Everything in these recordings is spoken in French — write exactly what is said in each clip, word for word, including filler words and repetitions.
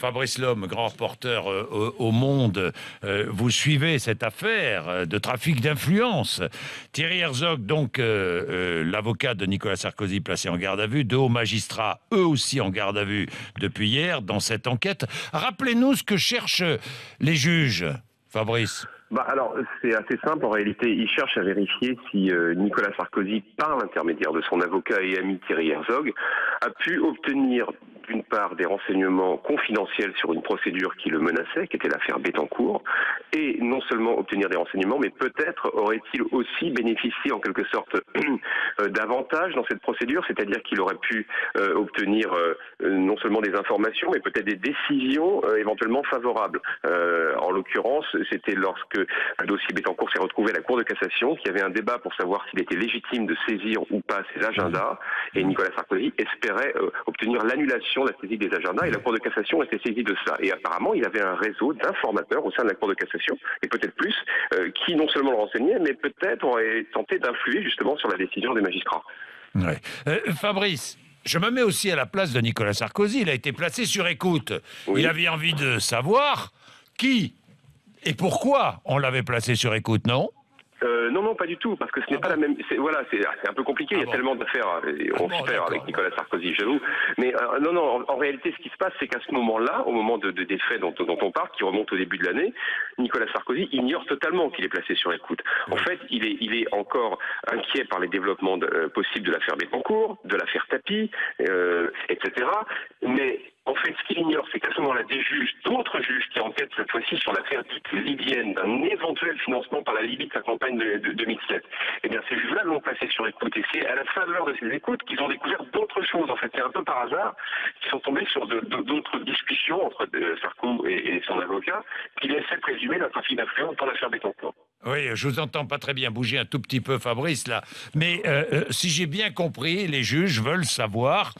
Fabrice Lhomme, grand reporter euh, au, au Monde, euh, vous suivez cette affaire euh, de trafic d'influence. Thierry Herzog, donc euh, euh, l'avocat de Nicolas Sarkozy placé en garde à vue, deux hauts magistrats, eux aussi en garde à vue depuis hier dans cette enquête. Rappelez-nous ce que cherchent les juges, Fabrice. Bah alors, c'est assez simple. En réalité, il cherche à vérifier si euh, Nicolas Sarkozy, par l'intermédiaire de son avocat et ami Thierry Herzog, a pu obtenir d'une part des renseignements confidentiels sur une procédure qui le menaçait, qui était l'affaire Bettencourt, et non seulement obtenir des renseignements, mais peut-être aurait-il aussi bénéficié en quelque sorte d'avantages dans cette procédure, c'est-à-dire qu'il aurait pu euh, obtenir euh, non seulement des informations, mais peut-être des décisions euh, éventuellement favorables. Euh, en l'occurrence, c'était lorsque le dossier Bettencourt s'est retrouvé à la Cour de cassation, qu'il y avait un débat pour savoir s'il était légitime de saisir ou pas ces agendas, et Nicolas Sarkozy espérait euh, obtenir l'annulation de la saisie des agendas, et la Cour de cassation était saisie de cela. Et apparemment, il avait un réseau d'informateurs au sein de la Cour de cassation, et peut-être plus, euh, qui non seulement le renseignaient, mais peut-être auraient tenté d'influer justement sur la décision des magistrats. Ouais. Euh, Fabrice, je me mets aussi à la place de Nicolas Sarkozy. Il a été placé sur écoute. Oui. Il avait envie de savoir qui et pourquoi on l'avait placé sur écoute, non ? Euh, non, non, pas du tout, parce que ce n'est ah pas bon. la même. Voilà, c'est un peu compliqué. Ah il y a bon. tellement d'affaires. On ah bon, fait avec Nicolas Sarkozy, j'avoue. Mais euh, non, non. En, en réalité, ce qui se passe, c'est qu'à ce moment-là, au moment de, de, des faits dont, dont on parle, qui remontent au début de l'année, Nicolas Sarkozy ignore totalement qu'il est placé sur écoute. Oui. En fait, il est, il est encore inquiet par les développements de, euh, possibles de l'affaire Bettencourt, de l'affaire Tapie, euh, et cetera. Mais en fait, ce qu'il ignore, c'est qu'à ce moment-là, des juges, d'autres juges qui enquêtent cette fois-ci sur l'affaire dite libyenne, d'un éventuel financement par la Libye de sa campagne de, de deux mille sept, eh bien, ces juges-là l'ont placé sur écoute. Et c'est à la faveur de ces écoutes qu'ils ont découvert d'autres choses. En fait, c'est un peu par hasard qu'ils sont tombés sur d'autres discussions entre Sarko et, et son avocat qui laissaient présumer la trafic d'influence dans l'affaire Bettencourt. Oui, je vous entends pas très bien bouger un tout petit peu, Fabrice, là. Mais euh, euh, si j'ai bien compris, les juges veulent savoir...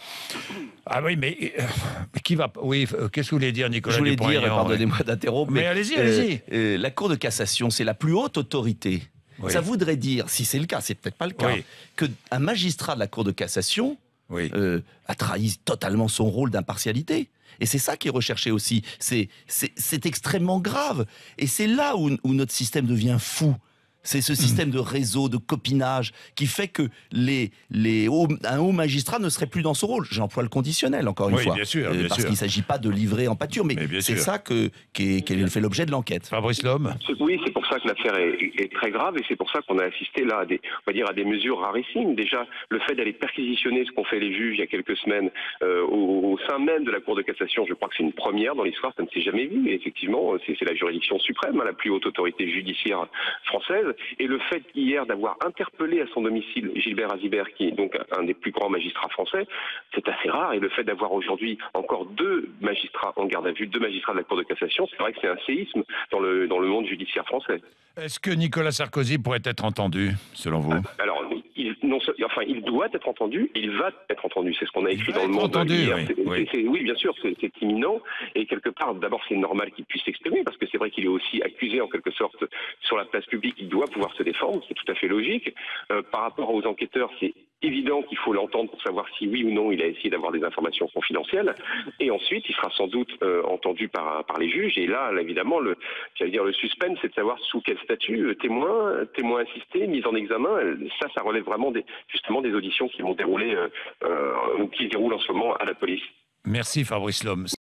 Ah oui, mais, euh, mais qui va... Oui, euh, qu'est-ce que vous voulez dire, Nicolas Je voulais Dupont-Aignan, dire, pardonnez-moi oui. d'interrompre, mais... Mais allez-y, allez-y. Euh, euh, la Cour de cassation, c'est la plus haute autorité. Oui. Ça voudrait dire, si c'est le cas, c'est peut-être pas le cas, oui. qu'un magistrat de la Cour de cassation oui. euh, a trahi totalement son rôle d'impartialité. Et c'est ça qui est recherché aussi. C'est extrêmement grave. Et c'est là où, où notre système devient fou. C'est ce système mmh. de réseau, de copinage, qui fait que les, les hauts, un haut magistrat ne serait plus dans son rôle. J'emploie le conditionnel, encore une oui, fois. Bien sûr, bien euh, parce qu'il ne s'agit pas de livrer en pâture, mais, mais c'est ça que, qui, qui fait l'objet de l'enquête. Fabrice Lhomme. Oui, c'est pour ça que l'affaire est, est très grave, et c'est pour ça qu'on a assisté là à des, on va dire, à des mesures rarissimes. Déjà, le fait d'aller perquisitionner ce qu'ont fait les juges il y a quelques semaines euh, au, au sein même de la Cour de cassation, je crois que c'est une première dans l'histoire, ça ne s'est jamais vu. Et effectivement, c'est la juridiction suprême, hein, la plus haute autorité judiciaire française. Et le fait hier d'avoir interpellé à son domicile Gilbert Azibert, qui est donc un des plus grands magistrats français, c'est assez rare. Et le fait d'avoir aujourd'hui encore deux magistrats en garde à vue, deux magistrats de la Cour de cassation, c'est vrai que c'est un séisme dans le, dans le monde judiciaire français. Est-ce que Nicolas Sarkozy pourrait être entendu, selon vous? Alors, il, non, enfin, il doit être entendu, il va être entendu. C'est ce qu'on a écrit dans le Monde entendu, hier. Oui, c est, oui. C est, oui, bien sûr, c'est imminent. Et quelque part, d'abord, c'est normal qu'il puisse s'exprimer, parce que c'est vrai qu'il est aussi accusé, en quelque sorte, sur la place publique. Il doit pouvoir se défendre, c'est tout à fait logique. Euh, par rapport aux enquêteurs, c'est évident qu'il faut l'entendre pour savoir si oui ou non il a essayé d'avoir des informations confidentielles. Et ensuite, il sera sans doute euh, entendu par, par les juges. Et là, là évidemment, le, j'allais dire, le suspense, c'est de savoir sous quel statut, euh, témoin, témoin assisté, mise en examen. Ça, ça relève vraiment des, justement des auditions qui vont dérouler, euh, euh, ou qui déroulent en ce moment à la police. Merci Fabrice Lhomme.